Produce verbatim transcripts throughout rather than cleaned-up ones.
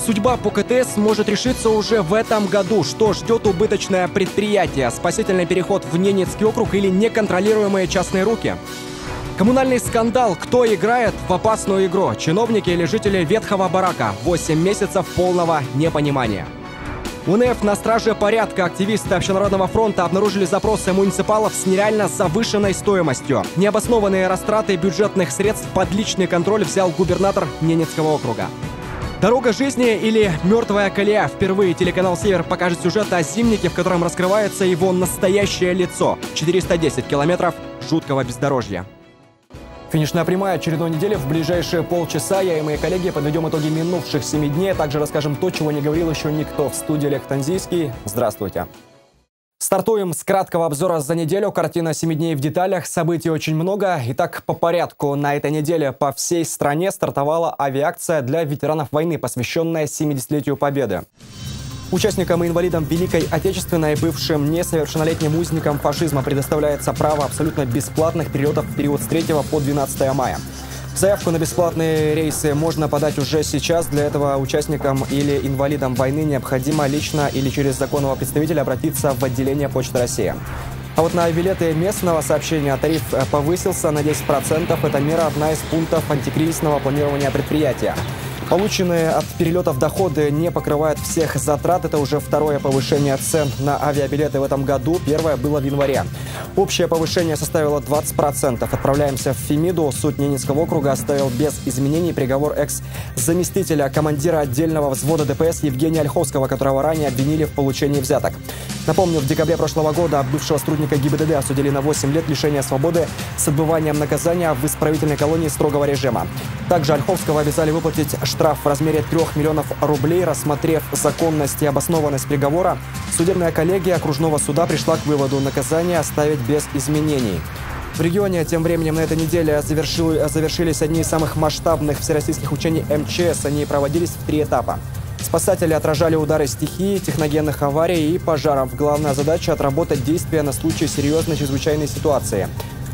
Судьба по ка тэ эс может решиться уже в этом году. Что ждет убыточное предприятие? Спасительный переход в Ненецкий округ или неконтролируемые частные руки? Коммунальный скандал. Кто играет в опасную игру? Чиновники или жители ветхого барака? восемь месяцев полного непонимания. У эн эф на страже порядка. Активисты Общенародного фронта обнаружили запросы муниципалов с нереально завышенной стоимостью. Необоснованные растраты бюджетных средств под личный контроль взял губернатор Ненецкого округа. Дорога жизни или мертвая колея. Впервые телеканал «Север» покажет сюжет о зимнике, в котором раскрывается его настоящее лицо. четыреста десять километров жуткого бездорожья. Финишная прямая очередной недели. В ближайшие полчаса я и мои коллеги подведем итоги минувших семи дней, а также расскажем то, чего не говорил еще никто. В студии Олег Танзийский. Здравствуйте. Стартуем с краткого обзора за неделю. Картина семи дней в деталях. Событий очень много. Итак, по порядку. На этой неделе по всей стране стартовала авиакция для ветеранов войны, посвященная семидесятилетию Победы. Участникам и инвалидам Великой Отечественной, бывшим несовершеннолетним узникам фашизма предоставляется право абсолютно бесплатных перелетов в период с третьего по двенадцатое мая. Заявку на бесплатные рейсы можно подать уже сейчас. Для этого участникам или инвалидам войны необходимо лично или через законного представителя обратиться в отделение Почты России. А вот на билеты местного сообщения тариф повысился на десять процентов. Эта мера одна из пунктов антикризисного планирования предприятия. Полученные от перелетов доходы не покрывают всех затрат. Это уже второе повышение цен на авиабилеты в этом году. Первое было в январе. Общее повышение составило двадцать процентов. Отправляемся в Фемиду. Суд Ненецкого округа оставил без изменений приговор экс-заместителя командира отдельного взвода дэ пэ эс Евгения Ольховского, которого ранее обвинили в получении взяток. Напомню, в декабре прошлого года бывшего сотрудника гэ и бэ дэ дэ осудили на восемь лет лишения свободы с отбыванием наказания в исправительной колонии строгого режима. Также Ольховского обязали выплатить штраф в размере трех миллионов рублей. Рассмотрев законность и обоснованность приговора, судебная коллегия окружного суда пришла к выводу: наказание оставить без изменений. В регионе тем временем на этой неделе завершил, завершились одни из самых масштабных всероссийских учений эм че эс. Они проводились в три этапа. Спасатели отражали удары стихии, техногенных аварий и пожаров. Главная задача – отработать действия на случай серьезной чрезвычайной ситуации.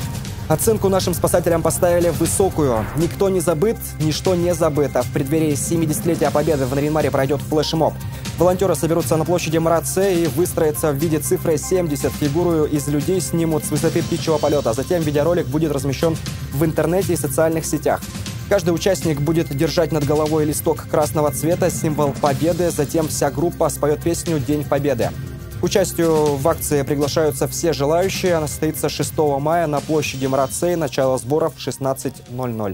Оценку нашим спасателям поставили высокую. Никто не забыт, ничто не забыто. В преддверии семидесятилетия Победы в Нарьян-Маре пройдет флешмоб. Волонтеры соберутся на площади МРАЦ и выстроятся в виде цифры семьдесят. Фигуру из людей снимут с высоты птичьего полета. Затем видеоролик будет размещен в интернете и социальных сетях. Каждый участник будет держать над головой листок красного цвета, символ победы. Затем вся группа споет песню «День Победы». К участию в акции приглашаются все желающие. Она состоится шестого мая на площади МРАЦ. Начало сборов в шестнадцать ноль ноль.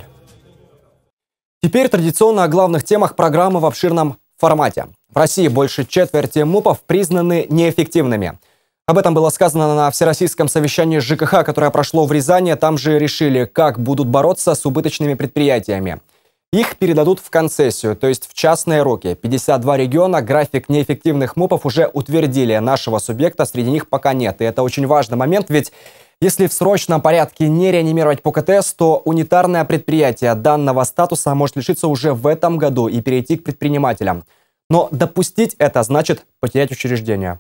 Теперь традиционно о главных темах программы в обширном формате. В России больше четверти МУПов признаны неэффективными. Об этом было сказано на Всероссийском совещании жэ ка ха, которое прошло в Рязани. Там же решили, как будут бороться с убыточными предприятиями. Их передадут в концессию, то есть в частные руки. пятьдесят два региона график неэффективных МУПов уже утвердили. Нашего субъекта среди них пока нет. И это очень важный момент, ведь если в срочном порядке не реанимировать по ка тэ эс, то унитарное предприятие данного статуса может лишиться уже в этом году и перейти к предпринимателям. Но допустить это значит потерять учреждение.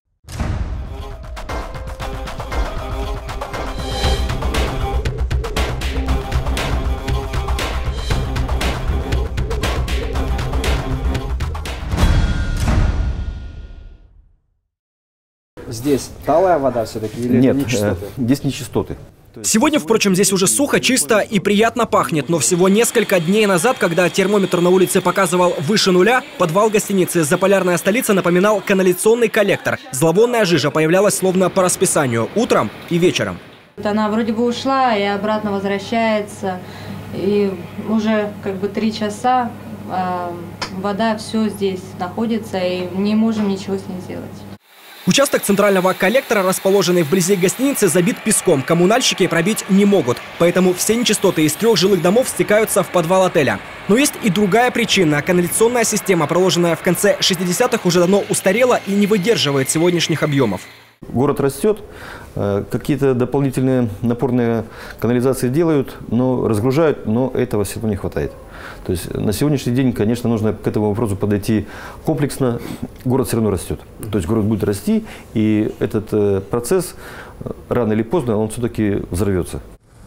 Здесь талая вода все-таки или нет, нечистоты? Здесь нечистоты. Сегодня, впрочем, здесь уже сухо, чисто и приятно пахнет. Но всего несколько дней назад, когда термометр на улице показывал выше нуля, подвал гостиницы «Заполярная столица» напоминал канализационный коллектор. Зловонная жижа появлялась словно по расписанию, утром и вечером. Она вроде бы ушла и обратно возвращается. И уже как бы три часа э, вода все здесь находится, и не можем ничего с ней сделать. Участок центрального коллектора, расположенный вблизи гостиницы, забит песком. Коммунальщики пробить не могут. Поэтому все нечистоты из трех жилых домов стекаются в подвал отеля. Но есть и другая причина. Канализационная система, проложенная в конце шестидесятых, уже давно устарела и не выдерживает сегодняшних объемов. Город растет, какие-то дополнительные напорные канализации делают, но разгружают, но этого все равно не хватает. То есть на сегодняшний день, конечно, нужно к этому вопросу подойти комплексно. Город все равно растет. То есть город будет расти, и этот процесс рано или поздно он все-таки взорвется.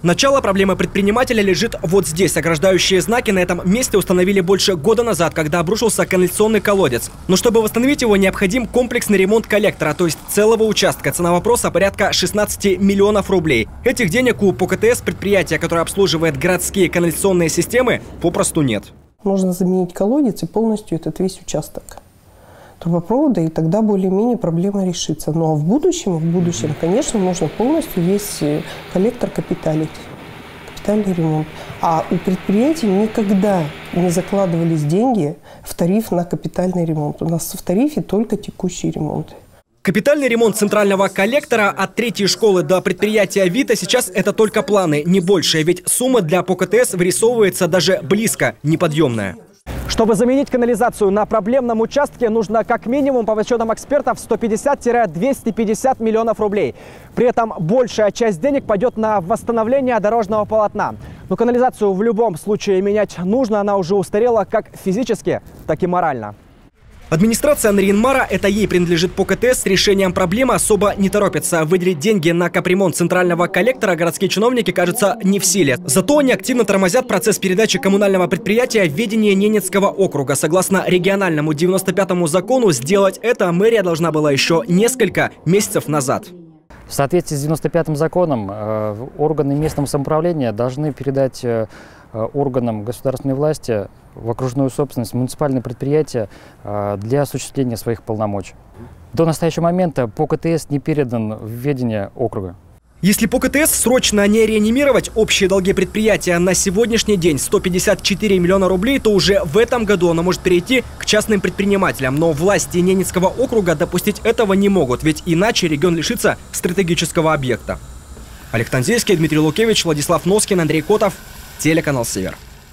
Начало проблемы предпринимателя лежит вот здесь. Ограждающие знаки на этом месте установили больше года назад, когда обрушился канализационный колодец. Но чтобы восстановить его, необходим комплексный ремонт коллектора, то есть целого участка. Цена вопроса порядка шестнадцати миллионов рублей. Этих денег у ПОКТС, предприятия, которое обслуживает городские канализационные системы, попросту нет. Нужно заменить колодец и полностью этот весь участок трубопровода, и тогда более-менее проблема решится. Ну а в будущем, в будущем, конечно, нужно полностью весь коллектор капиталить, капитальный ремонт. А у предприятий никогда не закладывались деньги в тариф на капитальный ремонт. У нас в тарифе только текущие ремонты. Капитальный ремонт центрального коллектора от третьей школы до предприятия Вита сейчас это только планы, не больше, ведь сумма для ПОКТС вырисовывается даже близко неподъемная. Чтобы заменить канализацию на проблемном участке, нужно как минимум, по подсчетам экспертов, сто пятьдесят — двести пятьдесят миллионов рублей. При этом большая часть денег пойдет на восстановление дорожного полотна. Но канализацию в любом случае менять нужно, она уже устарела как физически, так и морально. Администрация Нарьян-Мара, это ей принадлежит ПОКТС, с решением проблемы особо не торопится. Выделить деньги на капремонт центрального коллектора городские чиновники, кажется, не в силе. Зато они активно тормозят процесс передачи коммунального предприятия в ведение Ненецкого округа. Согласно региональному девяносто пятому закону, сделать это мэрия должна была еще несколько месяцев назад. В соответствии с девяносто пятым законом органы местного самоуправления должны передать органам государственной власти в окружную собственность муниципальные предприятия для осуществления своих полномочий. До настоящего момента ПОКТС не передан в ведение округа. Если ПОКТС срочно не реанимировать общие долги предприятия на сегодняшний день сто пятьдесят четыре миллиона рублей, то уже в этом году оно может перейти к частным предпринимателям. Но власти Ненецкого округа допустить этого не могут, ведь иначе регион лишится стратегического объекта. Олег Танзельский, Дмитрий Лукевич, Владислав Носкин, Андрей Котов, телеканал «Север».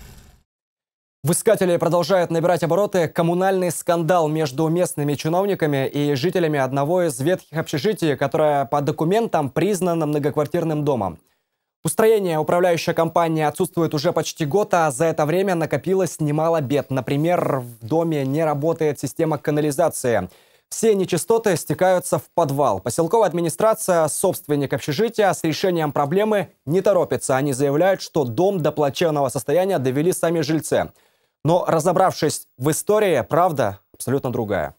В Искателе продолжает набирать обороты коммунальный скандал между местными чиновниками и жителями одного из ветхих общежитий, которое по документам признано многоквартирным домом. У строения управляющая компания отсутствует уже почти год, а за это время накопилось немало бед. Например, в доме не работает система канализации. Все нечистоты стекаются в подвал. Поселковая администрация, собственник общежития, с решением проблемы не торопится. Они заявляют, что дом до плачевного состояния довели сами жильцы. Но, разобравшись в истории, правда абсолютно другая.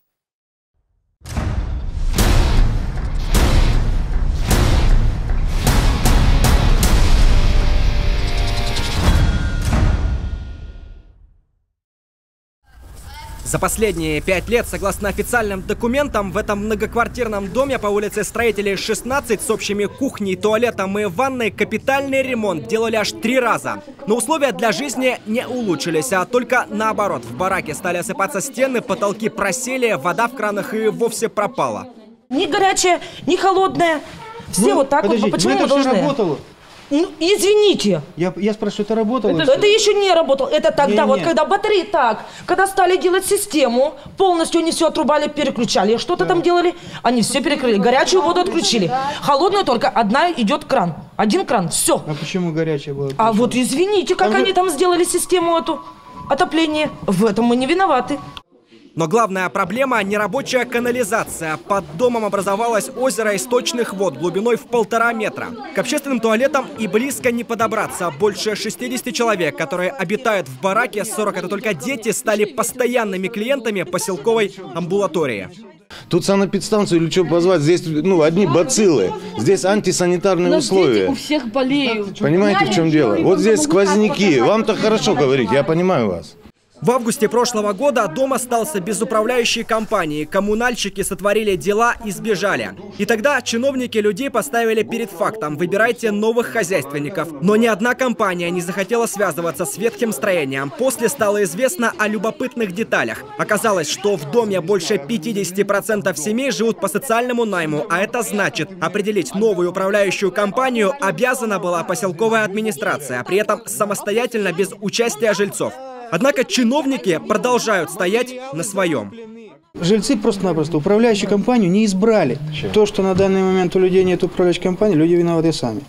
За последние пять лет, согласно официальным документам, в этом многоквартирном доме по улице Строителей шестнадцать с общими кухней, туалетом и ванной капитальный ремонт делали аж три раза. Но условия для жизни не улучшились, а только наоборот. В бараке стали осыпаться стены, потолки просели, вода в кранах и вовсе пропала. Ни горячая, ни холодная. Все ну, вот так вот. Почему мы должны? Работало. Ну, извините. Я, я спрашиваю, это работало? Это, это еще не работало. Это тогда, не, вот, не. когда батареи так, когда стали делать систему, полностью они все отрубали, переключали. Что-то да. там делали, они все перекрыли. Горячую воду отключили. Холодную только одна идет кран. Один кран, все. А почему горячая была? А вот извините, как там они же... там сделали систему эту, отопление. В этом мы не виноваты. Но главная проблема – нерабочая канализация. Под домом образовалось озеро источных вод глубиной в полтора метра. К общественным туалетам и близко не подобраться. Больше шестидесяти человек, которые обитают в бараке, сорок – это только дети, стали постоянными клиентами поселковой амбулатории. Тут санэпидстанцию или что позвать, здесь ну, одни бациллы, здесь антисанитарные но условия. У всех болеют. Понимаете, в чем дело? Вот здесь сквозняки, вам-то хорошо говорить, я понимаю вас. В августе прошлого года дом остался без управляющей компании. Коммунальщики сотворили дела и сбежали. И тогда чиновники людей поставили перед фактом: выбирайте новых хозяйственников. Но ни одна компания не захотела связываться с ветхим строением. После стало известно о любопытных деталях. Оказалось, что в доме больше пятидесяти процентов семей живут по социальному найму. А это значит, определить новую управляющую компанию обязана была поселковая администрация. При этом самостоятельно, без участия жильцов. Однако чиновники продолжают стоять на своем. Жильцы просто-напросто управляющую компанию не избрали. Че? То, что на данный момент у людей нет управляющей компании, люди виноваты сами.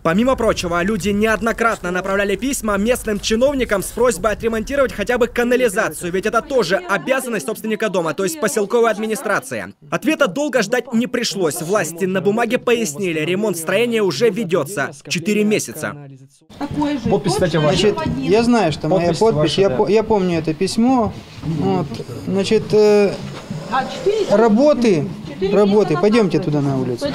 Помимо прочего, люди неоднократно направляли письма местным чиновникам с просьбой отремонтировать хотя бы канализацию, ведь это тоже обязанность собственника дома, то есть поселковой администрации. Ответа долго ждать не пришлось. Власти на бумаге пояснили, ремонт строения уже ведется. Четыре месяца. Подпись, кстати, ваша. Значит, я знаю, что моя подпись, подпись ваша, я, да. по, я помню это письмо. Вот. Значит, э, работы, работы, пойдемте туда на улицу.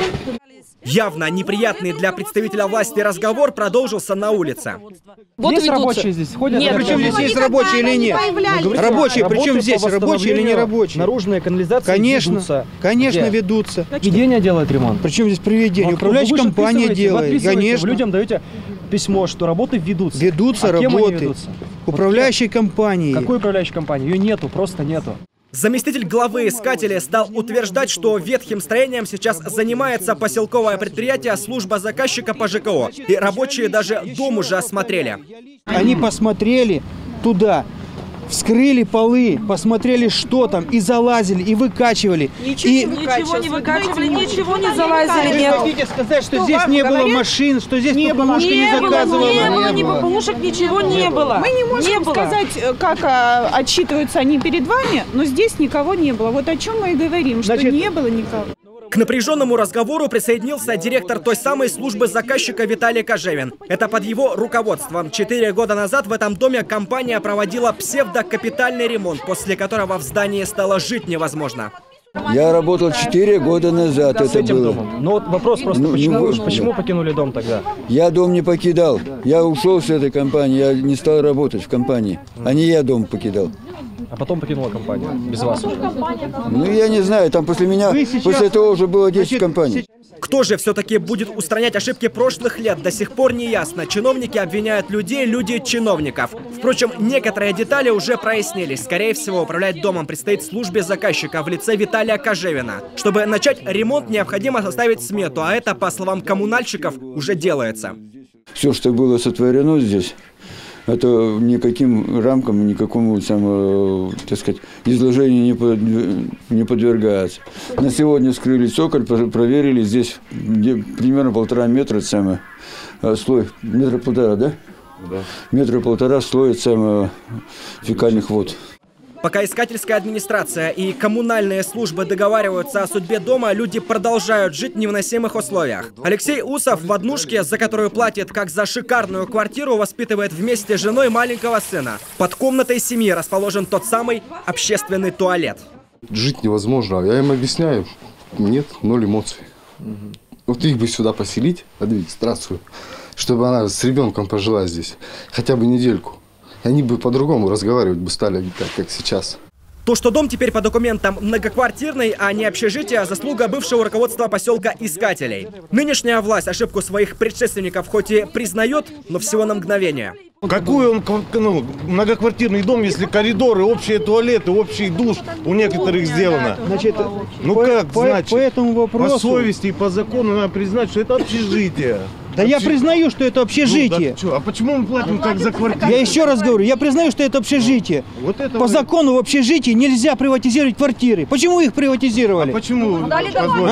Явно неприятный для представителя власти разговор продолжился на улице. Вот есть рабочие здесь ходят? Нет, причем здесь есть рабочие или нет? Рабочие, причем здесь рабочие или не рабочие? Наружная канализация конечно, ведутся. Конечно, где? ведутся. Приведение делает ремонт. Причем здесь приведение? Управляющая компания делает. Конечно. Вы людям даете письмо, что работы ведутся. Ведутся а работы. Ведутся? Управляющей вот компании. Какой управляющей компании? Ее нету, просто нету. Заместитель главы искателей стал утверждать, что ветхим строением сейчас занимается поселковое предприятие «Служба заказчика» по ЖКО. И рабочие даже дом уже осмотрели. Они посмотрели туда, вскрыли полы, посмотрели, что там, и залазили, и выкачивали. Ничего, и... ничего не выкачивали, ничего не залазили. Вы хотите сказать, что, что здесь не было говорит? машин, что здесь не ППУшка не, не заказывала? Не было, ни ППУшек, ничего не было. Мы не можем не сказать, было. как а, отчитываются они перед вами, но здесь никого не было. Вот о чем мы и говорим, что Значит, не было никого. К напряженному разговору присоединился директор той самой службы заказчика Виталий Кожевин. Это под его руководством. Четыре года назад в этом доме компания проводила псевдокапитальный ремонт, после которого в здании стало жить невозможно. Я работал четыре года назад, с это было. Домом. Но вот вопрос просто, ну, почему, ну, почему покинули дом тогда? Я дом не покидал. Я ушел с этой компании, я не стал работать в компании. А не я дом покидал. А потом покинула компанию, без вас уже? Ну, я не знаю, там после меня, сейчас... после этого уже было десять компаний. Кто же все-таки будет устранять ошибки прошлых лет, до сих пор не ясно. Чиновники обвиняют людей, люди чиновников. Впрочем, некоторые детали уже прояснились. Скорее всего, управлять домом предстоит службе заказчика в лице Виталия Кожевина. Чтобы начать ремонт, необходимо составить смету, а это, по словам коммунальщиков, уже делается. Все, что было сотворено здесь, это никаким рамкам, никакому, там, так сказать, изложению не, под, не подвергается. На сегодня скрыли цоколь, проверили, здесь примерно полтора метра, самое, слой, метра полтора, да? Да. Метра полтора слоя самое, фекальных вод. Пока искательская администрация и коммунальные службы договариваются о судьбе дома, люди продолжают жить в невыносимых условиях. Алексей Усов в однушке, за которую платит как за шикарную квартиру, воспитывает вместе с женой маленького сына. Под комнатой семьи расположен тот самый общественный туалет. Жить невозможно. Я им объясняю, нет, ноль эмоций. Угу. Вот их бы сюда поселить, администрацию, чтобы она с ребенком пожила здесь хотя бы недельку. Они бы по-другому разговаривать бы стали, так как сейчас. То, что дом теперь по документам многоквартирный, а не общежитие, заслуга бывшего руководства поселка Искателей. Нынешняя власть ошибку своих предшественников хоть и признает, но всего на мгновение. Какой он ну, многоквартирный дом, если коридоры, общие туалеты, общий душ у некоторых сделано? Значит, ну по, как, по, значит, по этому вопросу... по совести и по закону надо признать, что это общежитие. Да Обще... я признаю, что это общежитие. Ну, да, а почему мы платим как за квартиру? Я еще раз говорю, я признаю, что это общежитие. Вот это По вы... закону в общежитии нельзя приватизировать квартиры. Почему их приватизировали? А почему? А?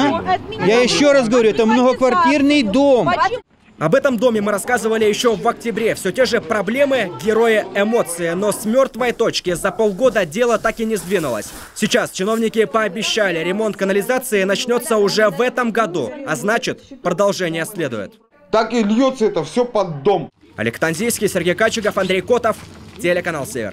Я еще раз говорю, это многоквартирный дом. Об этом доме мы рассказывали еще в октябре. Все те же проблемы, герои, эмоции. Но с мертвой точки за полгода дело так и не сдвинулось. Сейчас чиновники пообещали, ремонт канализации начнется уже в этом году. А значит, продолжение следует. Так и льется это все под дом. Олег Танзийский, Сергей Качегов, Андрей Котов, телеканал «Север».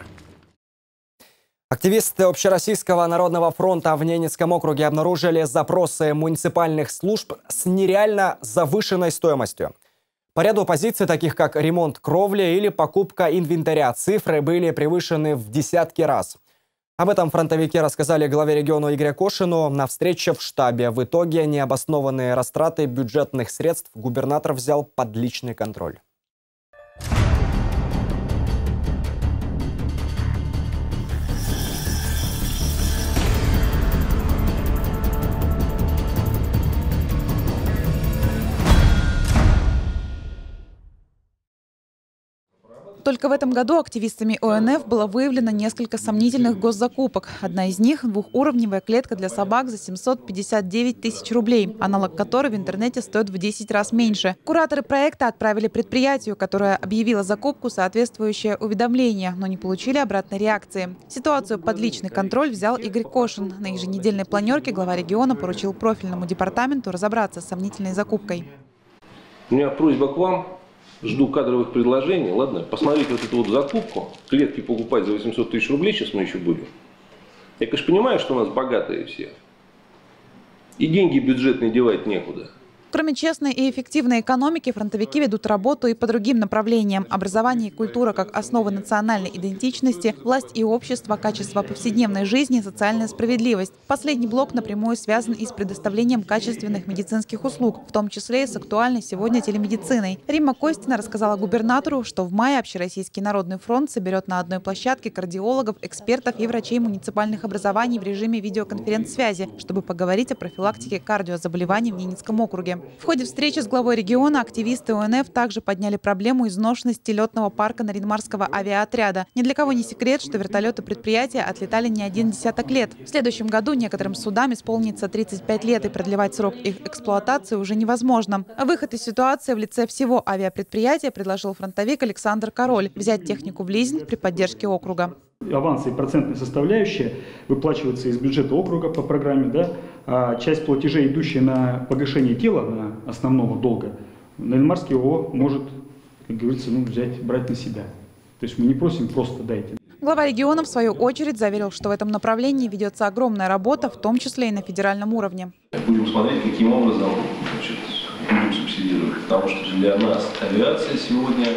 Активисты Общероссийского народного фронта в Ненецком округе обнаружили запросы муниципальных служб с нереально завышенной стоимостью. По ряду позиций, таких как ремонт кровли или покупка инвентаря, цифры были превышены в десятки раз. Об этом фронтовики рассказали главе региона Игорю Кошину на встрече в штабе. В итоге необоснованные растраты бюджетных средств губернатор взял под личный контроль. только в этом году активистами О Н Ф было выявлено несколько сомнительных госзакупок. Одна из них – двухуровневая клетка для собак за семьсот пятьдесят девять тысяч рублей, аналог которой в интернете стоит в десять раз меньше. Кураторы проекта отправили предприятию, которое объявило закупку, соответствующее уведомление, но не получили обратной реакции. Ситуацию под личный контроль взял Игорь Кошин. На еженедельной планерке глава региона поручил профильному департаменту разобраться с сомнительной закупкой. У меня просьба к вам. Жду кадровых предложений. Ладно, посмотрите вот эту вот закупку. Клетки покупать за восемьсот тысяч рублей сейчас мы еще будем. Я, конечно, понимаю, что у нас богатые все. И деньги бюджетные девать некуда. Кроме честной и эффективной экономики, фронтовики ведут работу и по другим направлениям. Образование и культура как основы национальной идентичности, власть и общество, качество повседневной жизни, социальная справедливость. Последний блок напрямую связан и с предоставлением качественных медицинских услуг, в том числе и с актуальной сегодня телемедициной. Римма Костина рассказала губернатору, что в мае Общероссийский народный фронт соберет на одной площадке кардиологов, экспертов и врачей муниципальных образований в режиме видеоконференц-связи, чтобы поговорить о профилактике кардиозаболеваний в Ненецком округе. В ходе встречи с главой региона активисты О Н Ф также подняли проблему изношенности летного парка Нарьян-Марского авиаотряда. Ни для кого не секрет, что вертолеты предприятия отлетали не один десяток лет. В следующем году некоторым судам исполнится тридцать пять лет, и продлевать срок их эксплуатации уже невозможно. Выход из ситуации в лице всего авиапредприятия предложил фронтовик Александр Король – взять технику в лизинг при поддержке округа. Авансы и процентная составляющая выплачиваются из бюджета округа по программе, да, а часть платежей, идущая на погашение тела, на основного долга, Нарьян-Марский ООО может, как говорится, ну, взять, брать на себя. То есть мы не просим просто дайте. Глава региона, в свою очередь, заверил, что в этом направлении ведется огромная работа, в том числе и на федеральном уровне. Будем смотреть, каким образом, значит, будем субсидировать, потому что для нас авиация сегодня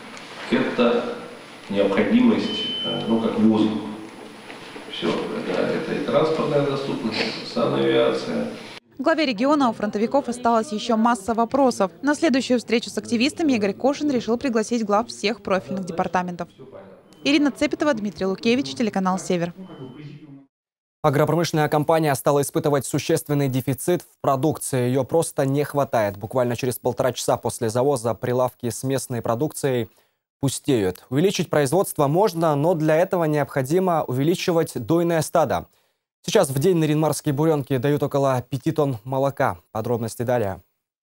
это необходимость, ну, как воздух. Все, это, это и транспортная доступность, это санавиация. Главе региона у фронтовиков осталась еще масса вопросов. На следующую встречу с активистами Игорь Кошин решил пригласить глав всех профильных департаментов. Ирина Цепетова, Дмитрий Лукевич, телеканал «Север». Агропромышленная компания стала испытывать существенный дефицит в продукции. Ее просто не хватает. Буквально через полтора часа после завоза прилавки с местной продукцией пустеют. Увеличить производство можно, но для этого необходимо увеличивать дойное стадо. Сейчас в день нарьян-марские буренки дают около пяти тонн молока. Подробности далее.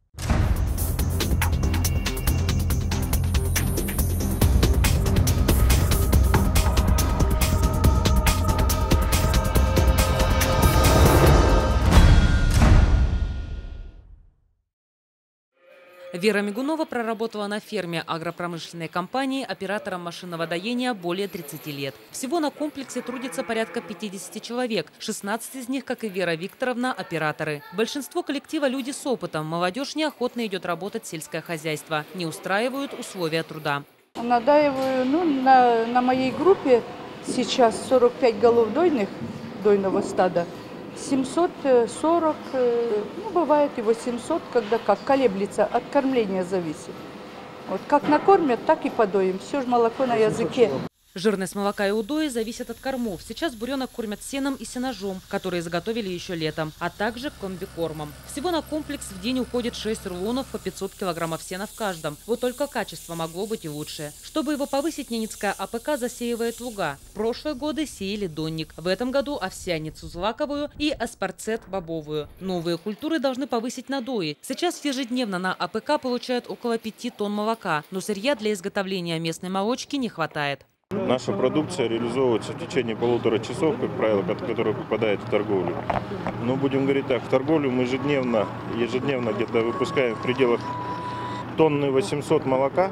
Вера Мигунова проработала на ферме агропромышленной компании оператором машинного доения более тридцати лет. Всего на комплексе трудится порядка пятидесяти человек. шестнадцать из них, как и Вера Викторовна, операторы. Большинство коллектива – люди с опытом. Молодежь неохотно идет работать в сельское хозяйство. Не устраивают условия труда. Надаиваю, ну, на, на моей группе сейчас сорок пять голов дойных, дойного стада. семьсот сорок, ну, бывает и восемьсот, когда как колеблется, от кормления зависит. Вот как накормят, так и подоим. Все же молоко на языке. Жирность молока и удои зависит от кормов. Сейчас буренок кормят сеном и сенажом, которые заготовили еще летом, а также комбикормом. Всего на комплекс в день уходит шесть рулонов по пятьсот килограммов сена в каждом. Вот только качество могло быть и лучше. Чтобы его повысить, Ненецкая А П К засеивает луга. В прошлые годы сеяли донник. В этом году овсяницу злаковую и аспарцет бобовую. Новые культуры должны повысить надои. Сейчас ежедневно на А П К получают около пяти тонн молока, но сырья для изготовления местной молочки не хватает. Наша продукция реализовывается в течение полутора часов, как правило, которая попадает в торговлю. Но будем говорить так, в торговлю мы ежедневно, ежедневно где-то выпускаем в пределах тонны восемьсот молока.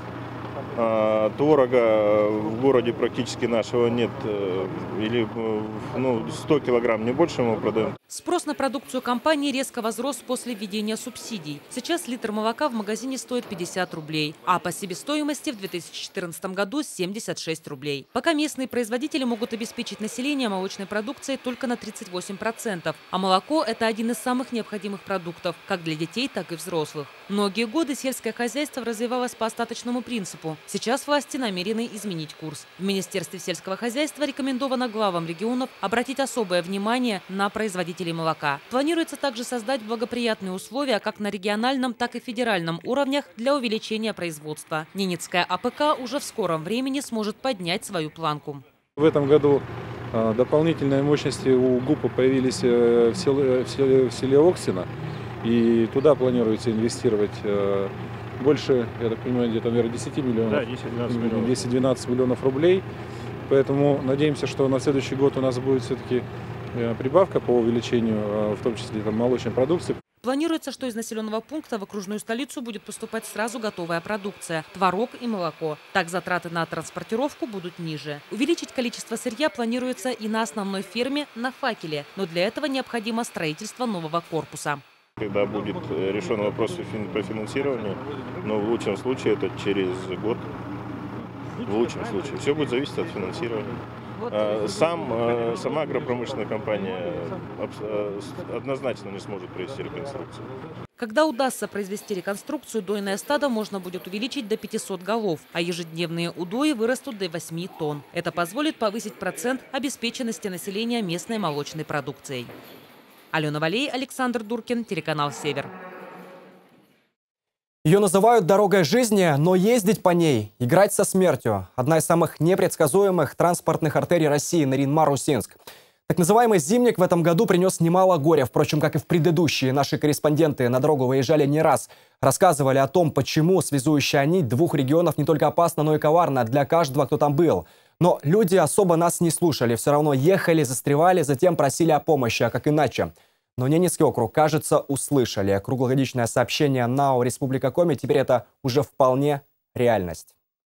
А, творога в городе практически нашего нет, или ну, сто килограмм, не больше мы продаем. Спрос на продукцию компании резко возрос после введения субсидий. Сейчас литр молока в магазине стоит пятьдесят рублей, а по себестоимости в две тысячи четырнадцатом году семьдесят шесть рублей. Пока местные производители могут обеспечить население молочной продукцией только на тридцать восемь процентов, а молоко – это один из самых необходимых продуктов, как для детей, так и взрослых. Многие годы сельское хозяйство развивалось по остаточному принципу. Сейчас власти намерены изменить курс. В Министерстве сельского хозяйства рекомендовано главам регионов обратить особое внимание на производителей молока. Планируется также создать благоприятные условия как на региональном, так и федеральном уровнях для увеличения производства. Ненецкая А П К уже в скором времени сможет поднять свою планку. В этом году дополнительные мощности у ГУПа появились в селе, в селе, в селе Оксино, и туда планируется инвестировать больше, я так понимаю, где-то, наверное, десять миллионов, да, десять-двенадцать миллионов. десять-двенадцать миллионов рублей. Поэтому надеемся, что на следующий год у нас будет все-таки прибавка по увеличению, в том числе там, молочной продукции. Планируется, что из населенного пункта в окружную столицу будет поступать сразу готовая продукция – творог и молоко. Так затраты на транспортировку будут ниже. Увеличить количество сырья планируется и на основной ферме на Факеле, но для этого необходимо строительство нового корпуса. Когда будет решен вопрос по финансированию, но в лучшем случае это через год. В лучшем случае. Все будет зависеть от финансирования. Сам, сама агропромышленная компания однозначно не сможет провести реконструкцию. Когда удастся произвести реконструкцию, дойное стадо можно будет увеличить до пятисот голов, а ежедневные удои вырастут до восьми тонн. Это позволит повысить процент обеспеченности населения местной молочной продукцией. Алена Валей, Александр Дуркин, телеканал «Север». Ее называют дорогой жизни, но ездить по ней – играть со смертью. Одна из самых непредсказуемых транспортных артерий России – Нарьян-Мар-Усинск. Так называемый зимник в этом году принес немало горя. Впрочем, как и в предыдущие, наши корреспонденты на дорогу выезжали не раз. Рассказывали о том, почему связующая нить двух регионов не только опасна, но и коварна для каждого, кто там был. Но люди особо нас не слушали. Все равно ехали, застревали, затем просили о помощи. А как иначе? Но Ненецкий округ, кажется, услышали. Круглогодичное сообщение НАО «Республика Коми» теперь это уже вполне реальность.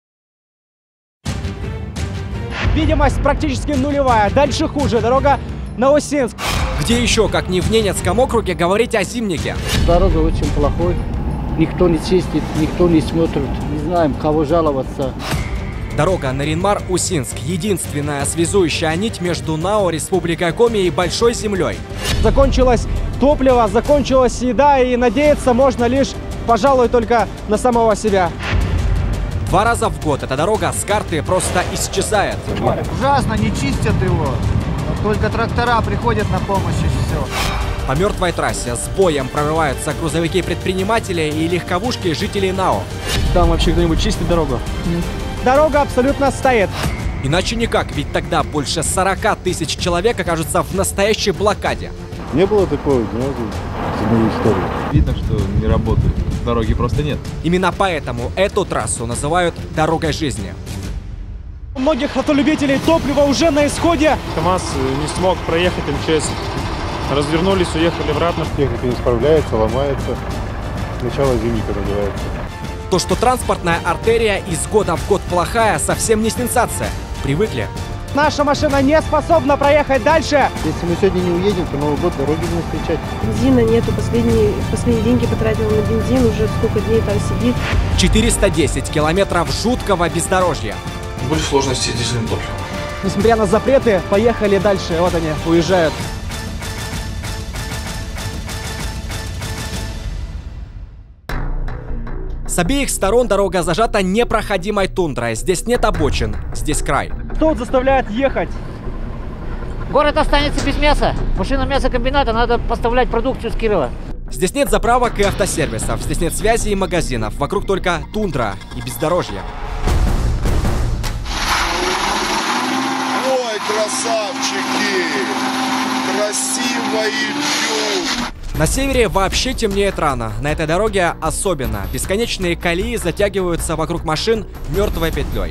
Видимость практически нулевая. Дальше хуже. Дорога на Усинск. Где еще, как не в Ненецком округе, говорить о зимнике? Дорога очень плохой. Никто не чистит, никто не смотрит. Не знаем, кого жаловаться. Дорога Нарьян-Мар-Усинск – единственная связующая нить между НАО «Республика Коми» и Большой землей. Закончилось топливо, закончилась еда, и надеяться можно лишь, пожалуй, только на самого себя. Два раза в год эта дорога с карты просто исчезает. Ужасно, не чистят его. Только трактора приходят на помощь, и все. По мертвой трассе с боем прорываются грузовики-предприниматели и легковушки жителей НАО. Там вообще кто-нибудь чистит дорогу? Нет. Дорога абсолютно стоит. Иначе никак, ведь тогда больше сорока тысяч человек окажутся в настоящей блокаде. Не было такого дня за мою историю. Видно, что не работает. Дороги просто нет. Именно поэтому эту трассу называют дорогой жизни. У многих автолюбителей топливо уже на исходе. КамАЗ не смог проехать эм че эс. Развернулись, уехали обратно. Техника не справляется, ломается. Начало зимника называется. То, что транспортная артерия из года в год плохая, совсем не сенсация. Привыкли. Наша машина не способна проехать дальше. Если мы сегодня не уедем, то Новый год дороги будем встречать. Бензина нету, последние, последние деньги потратила на бензин, уже сколько дней там сидит. четыреста десять километров жуткого бездорожья. Больше сложностей с дизельным топливом. Несмотря на запреты, поехали дальше. Вот они, уезжают. С обеих сторон дорога зажата непроходимой тундрой. Здесь нет обочин, здесь край. Кто заставляет ехать? Город останется без мяса. Машина мясокомбината, надо поставлять продукцию с Кирова. Здесь нет заправок и автосервисов, здесь нет связи и магазинов. Вокруг только тундра и бездорожье. Ой, красавчики! Красиво идут! На севере вообще темнеет рано. На этой дороге особенно. Бесконечные колеи затягиваются вокруг машин мертвой петлей.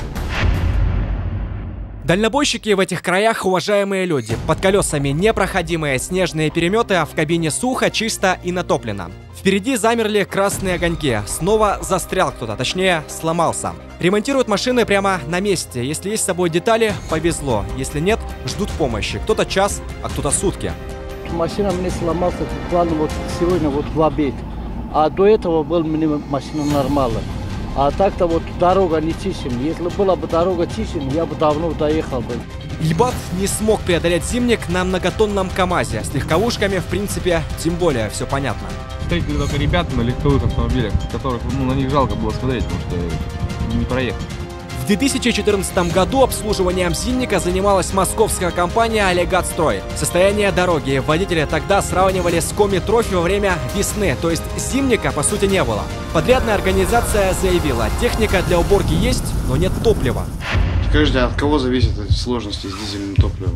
Дальнобойщики в этих краях уважаемые люди. Под колесами непроходимые снежные переметы, а в кабине сухо, чисто и натоплено. Впереди замерли красные огоньки. Снова застрял кто-то, точнее сломался. Ремонтируют машины прямо на месте. Если есть с собой детали, повезло. Если нет, ждут помощи. Кто-то час, а кто-то сутки. Машина мне сломалась буквально вот сегодня вот в обед. А до этого был мне машина нормальная. А так-то вот дорога не чищена. Если была бы дорога чищена, я бы давно доехал бы. Ильбат не смог преодолеть зимник на многотонном КамАЗе. С легковушками, в принципе, тем более все понятно. Встретили только ребята на легковых автомобилях, которых, ну, на них жалко было смотреть, потому что не проехать. В две тысячи четырнадцатом году обслуживанием Зимника занималась московская компания «Олегатстрой». Состояние дороги водители тогда сравнивали с Коми-Трофи во время весны, то есть Зимника по сути не было. Подрядная организация заявила, техника для уборки есть, но нет топлива. Скажите, от кого зависят эти сложности с дизельным топливом?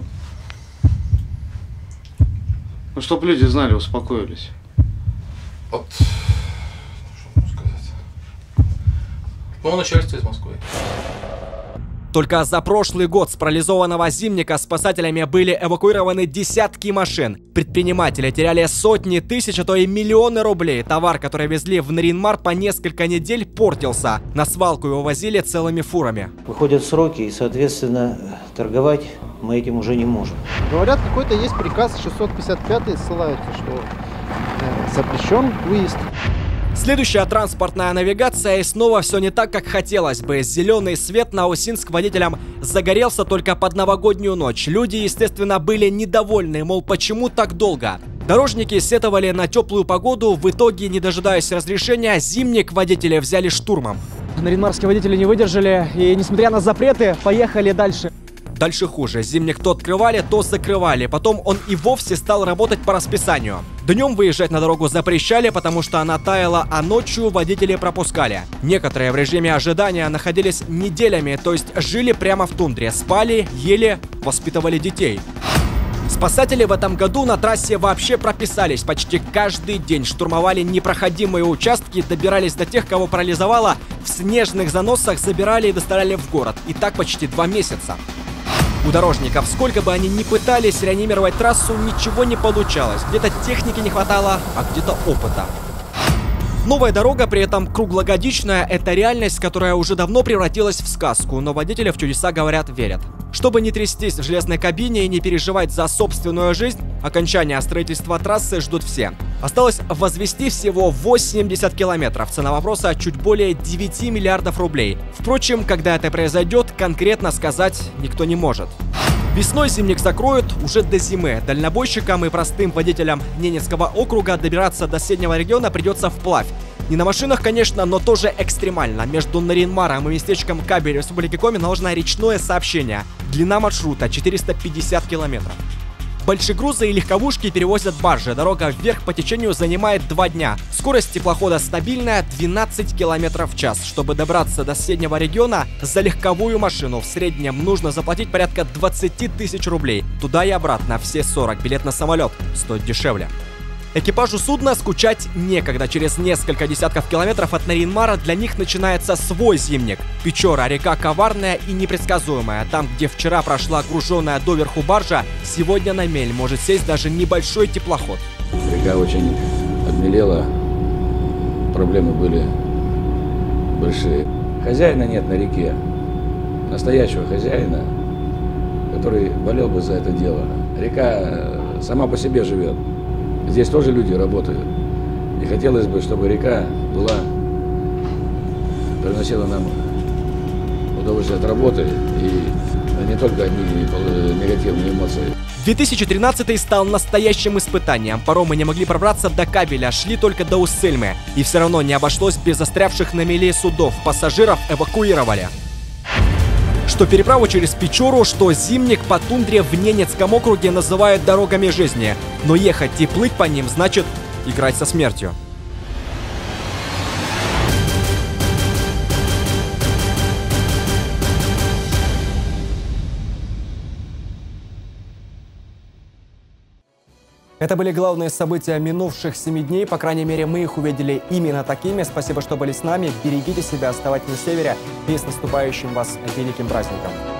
Ну, чтобы люди знали, успокоились. От... Что можно сказать? Ну, начальство из Москвы. Только за прошлый год с парализованного Зимника спасателями были эвакуированы десятки машин. Предприниматели теряли сотни тысяч, а то и миллионы рублей. Товар, который везли в Нарьян-Мар, по несколько недель портился. На свалку его возили целыми фурами. Выходят сроки, и, соответственно, торговать мы этим уже не можем. Говорят, какой-то есть приказ шестьсот пятьдесят пятый, ссылаются, что э, запрещен выезд. Следующая транспортная навигация, и снова все не так, как хотелось бы. Зеленый свет на Усинск водителям загорелся только под новогоднюю ночь. Люди, естественно, были недовольны, мол, почему так долго? Дорожники сетовали на теплую погоду, в итоге, не дожидаясь разрешения, Зимник водители взяли штурмом. Нарьян-Марские водители не выдержали и, несмотря на запреты, поехали дальше. Дальше хуже. Зимник то открывали, то закрывали. Потом он и вовсе стал работать по расписанию. Днем выезжать на дорогу запрещали, потому что она таяла, а ночью водители пропускали. Некоторые в режиме ожидания находились неделями, то есть жили прямо в тундре, спали, ели, воспитывали детей. Спасатели в этом году на трассе вообще прописались. Почти каждый день штурмовали непроходимые участки, добирались до тех, кого парализовало, в снежных заносах забирали и доставляли в город. И так почти два месяца. У дорожников, сколько бы они ни пытались реанимировать трассу, ничего не получалось. Где-то техники не хватало, а где-то опыта. Новая дорога, при этом круглогодичная, это реальность, которая уже давно превратилась в сказку, но водители в чудеса, говорят, верят. Чтобы не трястись в железной кабине и не переживать за собственную жизнь, окончания строительства трассы ждут все. Осталось возвести всего восемьдесят километров. Цена вопроса чуть более девяти миллиардов рублей. Впрочем, когда это произойдет, конкретно сказать никто не может. Весной Зимник закроют уже до зимы. Дальнобойщикам и простым водителям Ненецкого округа добираться до соседнего региона придется вплавь. Не на машинах, конечно, но тоже экстремально. Между Нарьян-Маром и местечком Кабель Республики Коми наложено речное сообщение. Длина маршрута четыреста пятьдесят километров. Большегрузы и легковушки перевозят баржи. Дорога вверх по течению занимает два дня. Скорость теплохода стабильная двенадцать километров в час. Чтобы добраться до соседнего региона, за легковую машину в среднем нужно заплатить порядка двадцати тысяч рублей. Туда и обратно все сорок. Билет на самолет стоит дешевле. Экипажу судна скучать некогда. Через несколько десятков километров от Нарьян-Мара для них начинается свой Зимник. Печора, река коварная и непредсказуемая. Там, где вчера прошла груженная доверху баржа, сегодня на мель может сесть даже небольшой теплоход. Река очень обмелела, проблемы были большие. Хозяина нет на реке, настоящего хозяина, который болел бы за это дело. Река сама по себе живет. Здесь тоже люди работают. И хотелось бы, чтобы река была, приносила нам удовольствие от работы и не только одни негативные эмоции. две тысячи тринадцатый стал настоящим испытанием. Паромы не могли пробраться до Кабеля, шли только до Уссельмы. И все равно не обошлось без застрявших на мели судов. Пассажиров эвакуировали. Что переправу через Печору, что Зимник по тундре в Ненецком округе называют дорогами жизни. Но ехать и плыть по ним значит играть со смертью. Это были главные события минувших семи дней. По крайней мере, мы их увидели именно такими. Спасибо, что были с нами. Берегите себя, оставайтесь на севере. И с наступающим вас великим праздником.